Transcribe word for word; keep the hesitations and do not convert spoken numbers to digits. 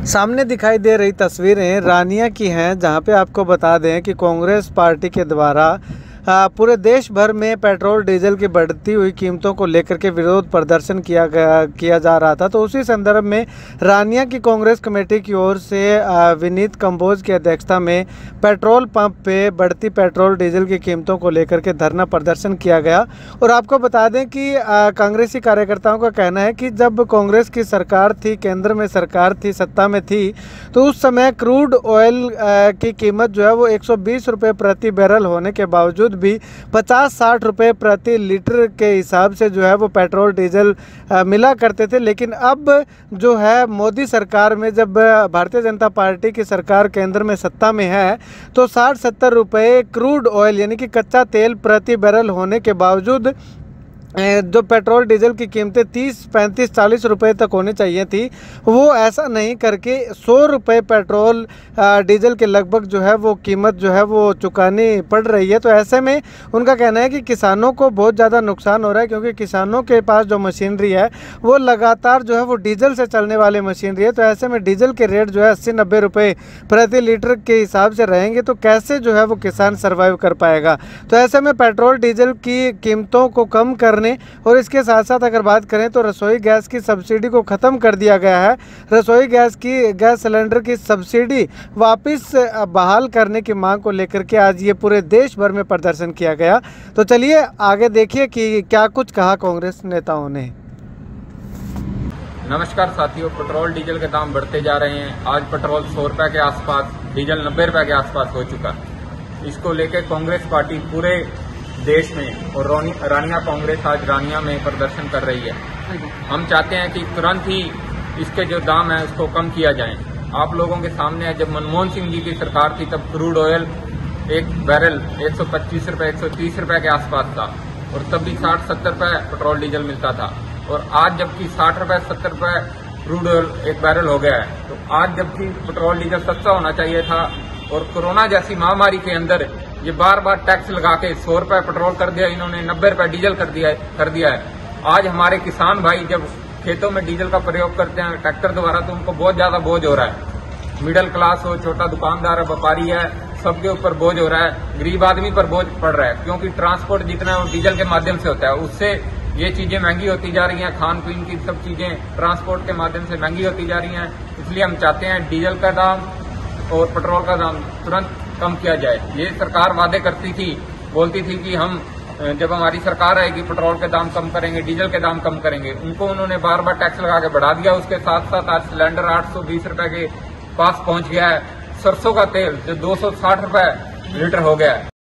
सामने दिखाई दे रही तस्वीरें रानिया की हैं, जहां पे आपको बता दें कि कांग्रेस पार्टी के द्वारा पूरे देश भर में पेट्रोल डीजल की बढ़ती हुई कीमतों को लेकर के विरोध प्रदर्शन किया गया किया जा रहा था। तो उसी संदर्भ में रानिया की कांग्रेस कमेटी की ओर से विनीत कंबोज की अध्यक्षता में पेट्रोल पंप पे बढ़ती पेट्रोल डीजल की कीमतों को लेकर के धरना प्रदर्शन किया गया। और आपको बता दें कि कांग्रेसी कार्यकर्ताओं का कहना है कि जब कांग्रेस की सरकार थी, केंद्र में सरकार थी, सत्ता में थी, तो उस समय क्रूड ऑयल की कीमत जो है वो एक सौ बीस रुपये प्रति बैरल होने के बावजूद भी पचास साठ रुपए प्रति लीटर के हिसाब से जो है वो पेट्रोल डीजल मिला करते थे। लेकिन अब जो है मोदी सरकार में, जब भारतीय जनता पार्टी की सरकार केंद्र में सत्ता में है, तो साठ सत्तर रुपए क्रूड ऑयल यानी कि कच्चा तेल प्रति बैरल होने के बावजूद जो पेट्रोल डीजल की कीमतें तीस पैंतीस चालीस रुपए तक होनी चाहिए थी, वो ऐसा नहीं करके सौ रुपये पेट्रोल डीजल के लगभग जो है वो कीमत जो है वो चुकानी पड़ रही है। तो ऐसे में उनका कहना है कि किसानों को बहुत ज़्यादा नुकसान हो रहा है, क्योंकि किसानों के पास जो मशीनरी है वो लगातार जो है वो डीजल से चलने वाली मशीनरी है। तो ऐसे में डीजल के रेट जो है अस्सी नब्बे रुपये प्रति लीटर के हिसाब से रहेंगे, तो कैसे जो है वो किसान सर्वाइव कर पाएगा। तो ऐसे में पेट्रोल डीजल की कीमतों को कम करने और इसके साथ साथ अगर बात करें तो रसोई गैस की सब्सिडी को ख़त्म कर दिया गया है। रसोई गैस की गैस सिलेंडर की सब्सिडी वापस बहाल करने की मांग को लेकर के आज ये पूरे देश भर में प्रदर्शन किया गया। तो चलिए आगे देखिए कि क्या कुछ कहा कांग्रेस नेताओं ने। नमस्कार साथियों, पेट्रोल डीजल के दाम बढ़ते जा रहे हैं। आज पेट्रोल सौ रुपए के आसपास, डीजल नब्बे रुपए के आसपास हो चुका। इसको लेकर कांग्रेस पार्टी पूरे देश में और रानिया कांग्रेस आज रानिया में प्रदर्शन कर रही है। हम चाहते हैं कि तुरंत ही इसके जो दाम है उसको कम किया जाए। आप लोगों के सामने है, जब मनमोहन सिंह जी की सरकार थी तब क्रूड ऑयल एक बैरल एक सौ पच्चीस रुपए एक सौ तीस रुपए के आसपास था, और तब भी साठ सत्तर रुपए पेट्रोल डीजल मिलता था। और आज जबकि साठ रुपए सत्तर रुपए क्रूड ऑयल एक बैरल हो गया है, तो आज जबकि पेट्रोल डीजल सस्ता होना चाहिए था, और कोरोना जैसी महामारी के अंदर ये बार बार टैक्स लगा के सौ रुपए पेट्रोल कर दिया, इन्होंने नब्बे रुपए डीजल कर दिया कर दिया है। आज हमारे किसान भाई जब खेतों में डीजल का प्रयोग करते हैं ट्रैक्टर द्वारा, तो उनको बहुत ज्यादा बोझ हो रहा है। मिडिल क्लास हो, छोटा दुकानदार है, व्यापारी है, सबके ऊपर बोझ हो रहा है। गरीब आदमी पर बोझ पड़ रहा है, क्योंकि ट्रांसपोर्ट जितना है वो डीजल के माध्यम से होता है, उससे ये चीजें महंगी होती जा रही हैं। खान पीन की सब चीजें ट्रांसपोर्ट के माध्यम से महंगी होती जा रही हैं। इसलिए हम चाहते हैं डीजल का दाम और पेट्रोल का दाम तुरंत कम किया जाए। ये सरकार वादे करती थी, बोलती थी कि हम जब हमारी सरकार आएगी पेट्रोल के दाम कम करेंगे, डीजल के दाम कम करेंगे। उनको उन्होंने बार बार टैक्स लगा के बढ़ा दिया। उसके साथ साथ आज सिलेंडर आठ सौ बीस रुपए के पास पहुंच गया है। सरसों का तेल जो दो सौ साठ रुपए लीटर हो गया है।